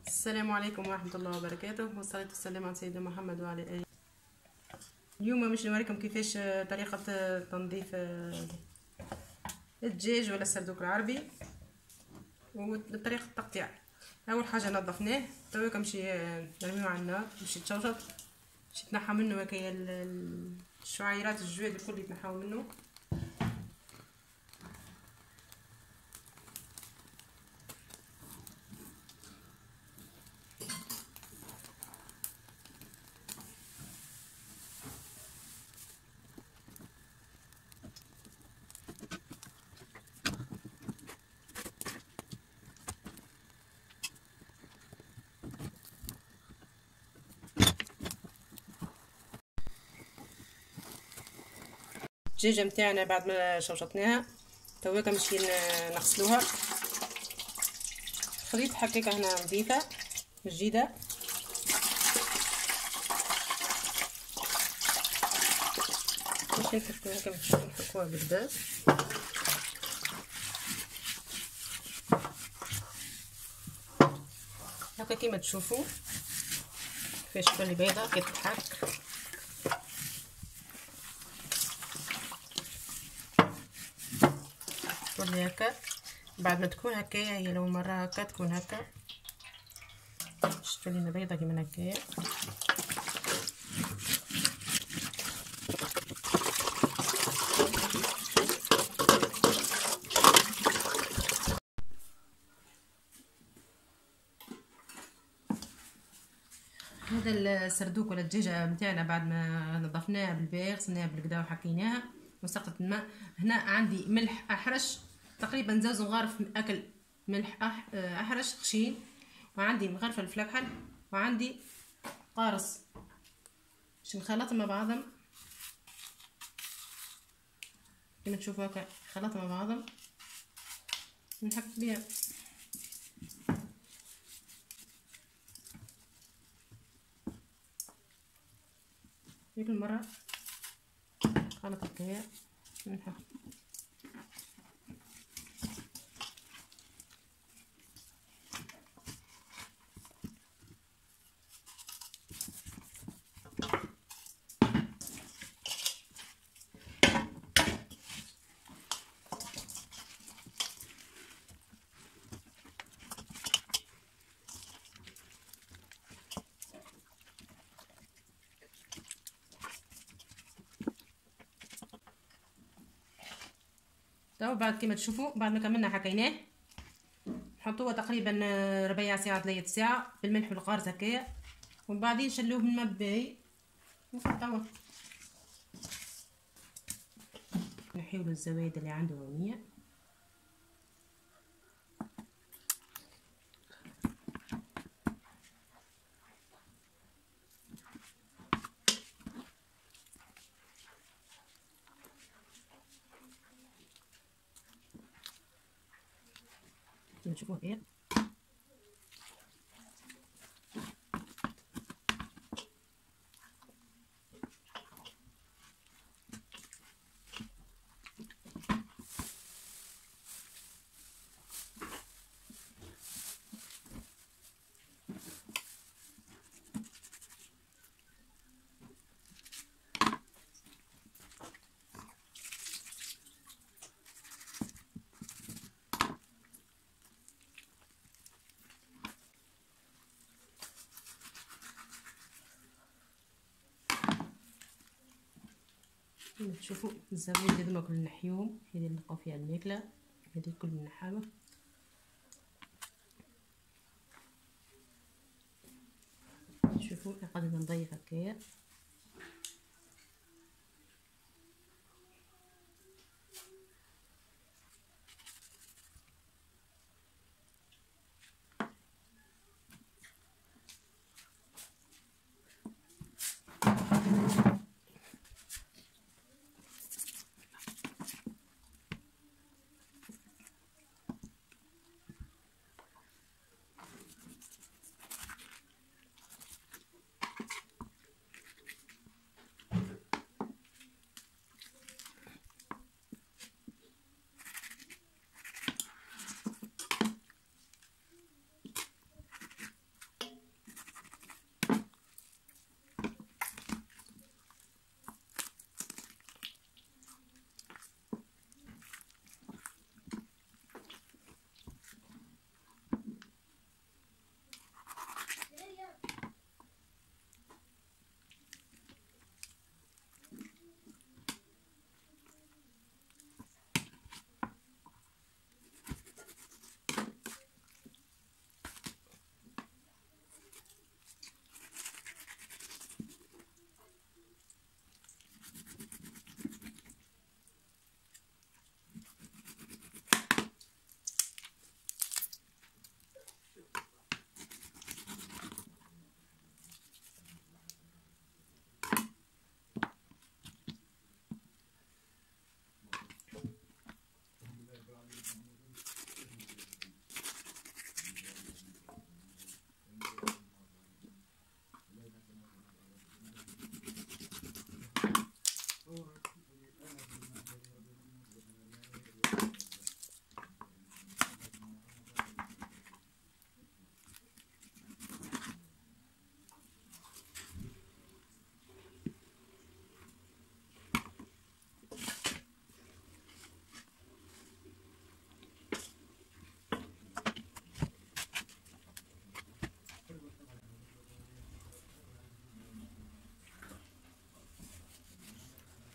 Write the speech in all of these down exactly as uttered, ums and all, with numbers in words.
السلام عليكم ورحمة الله وبركاته، والصلاة والسلام على سيدنا محمد وعلى آله. اليوم باش نوريكم كيفاش طريقة تنظيف الدجاج ولا السردوك العربي وطريقة التقطيع. أول حاجة نظفناه، تويكا نمشي نرميوه على النار باش يتشوشط، باش يتنحى منه هكايا الشعيرات الجواد الكل يتنحاو منه. الدجاجه نتاعنا بعد ما شوشطناها تويكا نمشي نغسلوها. خليط حكاكه هنا نظيفه جديده. باش نفكوها هكا نفكوها بالباس. هكا كيما تشوفوا كيفاش تولي بيضه كي تتحك. تولي هكا بعد ما تكون هكايا، هي لو مره هكا تكون هكا باش تولي لنا بيضه كيما هكايا. هذا السردوك ولا الدجاجه نتاعنا بعد ما نظفناها بالباغ غسلناها بالكدا وحكيناها وسقطت الماء. هنا عندي ملح احرش تقريبا زوز مغارف اكل ملح أح احرش خشين، وعندي مغرفه الفلفل، وعندي قارص باش نخلطهم مع بعضهم كما تشوفوا هكا. خلطهم مع بعضهم نحك بها ديك المره خلط هكايا نحك. تو بعد كما تشوفوا بعد ما كملنا حكيناه نحطوه تقريبا ربيع ساعه ثلاث ساعه بالملح والقارص هكايا، ومن بعدين نشلوه من الماء باهي ونقطعوه نحيولو الزوايد اللي عنده هونية. نشوفوا هكايا تشوفوا الزبون هذوما كل نحيوهم، هذه اللي نلقاو فيها الماكله هذه كل نحاوه. شوفوا قاعده نضيف هكايا.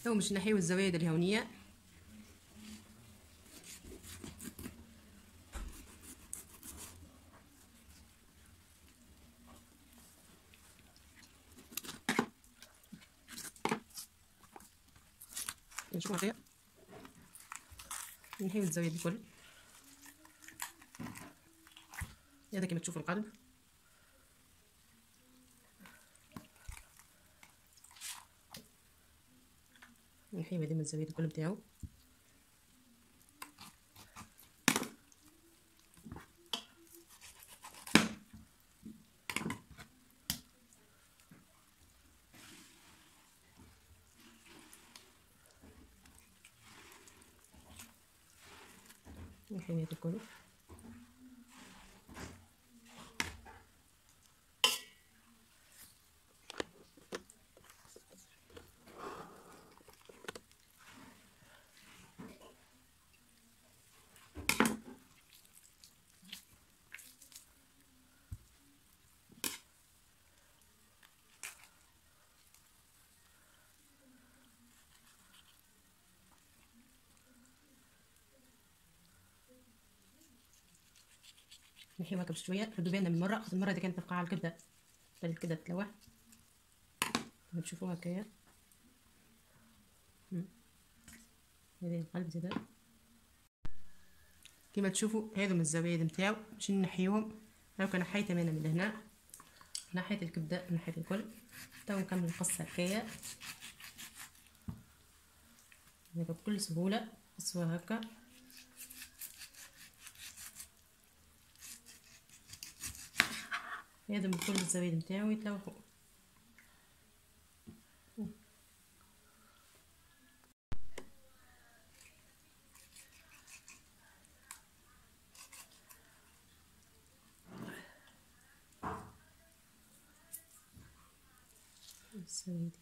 تو باش نحيو الزوايد الهونيه. نشوفوا هكايا نحيو الزوايد الكل. هذا كما تشوفوا القلب. نحيو هذه من الزوايد الكل بتاعو. نحيو هذا الكل. نحيوها قبل شويه ردوا بالنا من مره المره دي كانت تبقى على الكبده الكبده تلوح. تشوفوها هكايا. هذه القلب زاده كما تشوفوا. هذو من الزوايد نتاعو باش نحيوهم. هاكا نحيت انا من هنا، نحيت الكبده نحيت الكل. تو نكمل القصه هكايا هكا بكل سهوله. قصوها هكا. هذا من كل الزوايد نتاعو يتلوحوا. الزوايد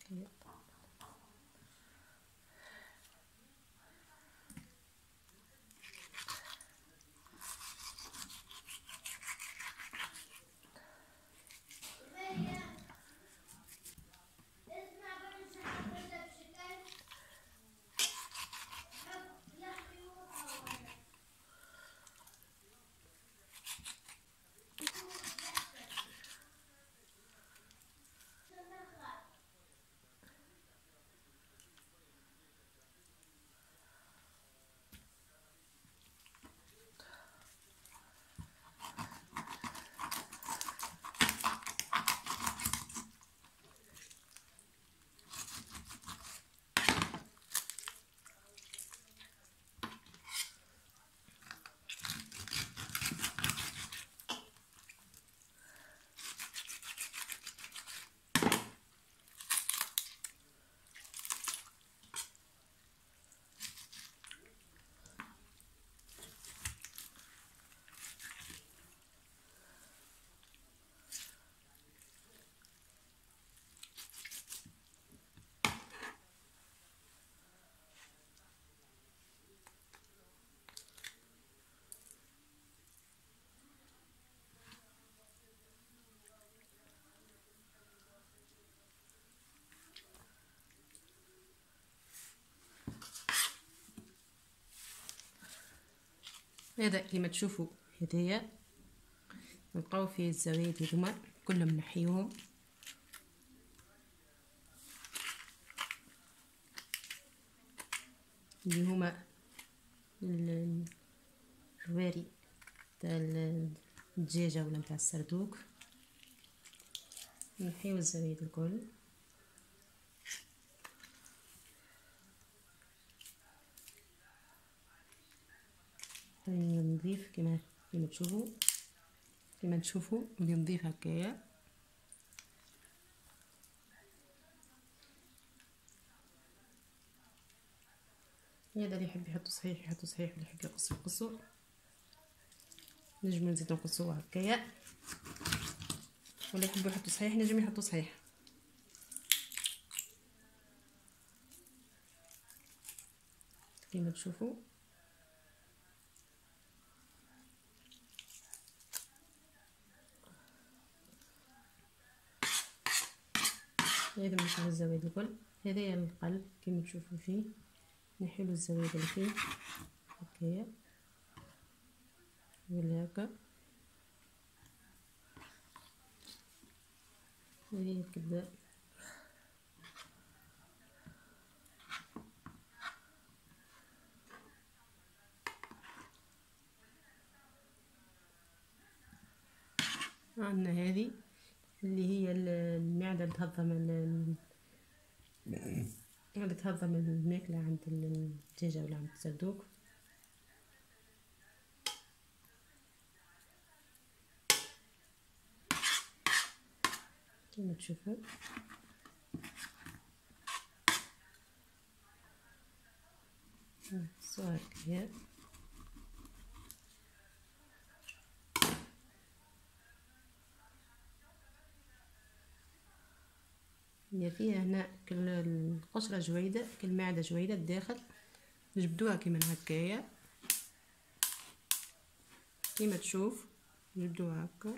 هذا كما تشوفوا. هدايا نلقاو فيه الزوايد هذوما كلهم نحيوهم. اللي هما الجواري تاع الدجاجه ولا نتاع السردوك. نحيو الزوايد الكل. نضيف كما كما تشوفوا كما تشوفوا نضيف هكايا. هذا اللي يحب يحطو صحيح يحطو صحيح، واللي يحب يقصو يقصو. نجمو نزيدو نقصوها هكايا، واللي يحبو يحطو صحيح نجم يحطو صحيح. كما تشوفوا هذا من الزوايد الكل. هذايا القلب كيما تشوفوا فيه، نحيلو الزوايد اللي فيه هكايا ولا هكا. هذه الكبده عندنا هذه اللي هي المعده اللي تهضم اللي تهضم الماكله عند الدجاجه ولا عند الصندوق. كما تشوفوا صار كذا. هي فيها هنا كل القشرة جويدة، كل المعدة جويدة الداخل، جبدوها كيما هكايا كيما تشوف، جبدوها هكا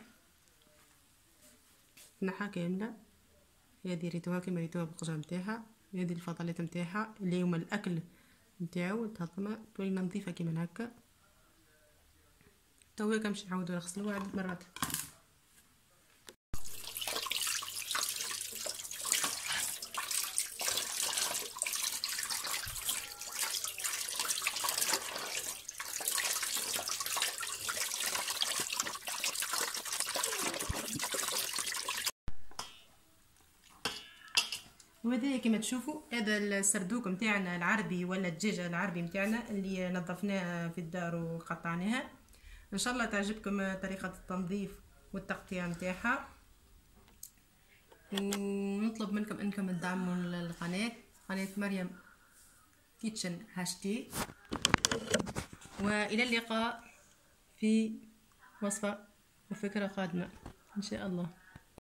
تنحى كاملة. هذه ريتوها كيما ريتوها بالقشرة نتاعها، هذه الفضلات نتاعها اللي هما الاكل نتاعو تهضمها تولي نظيفة كيما هكا. توا كنمشي نعاودو نغسلوها عدة مرات. وهذا كما تشوفوا هذا السردوك نتاعنا العربي ولا الدجاجه العربي نتاعنا اللي نظفناها في الدار وقطعناها. ان شاء الله تعجبكم طريقه التنظيف والتقطيع نتاعها، ونطلب منكم انكم تدعموا القناه قناه مريم كيتشن هاشتي. والى اللقاء في وصفه وفكره قادمه ان شاء الله.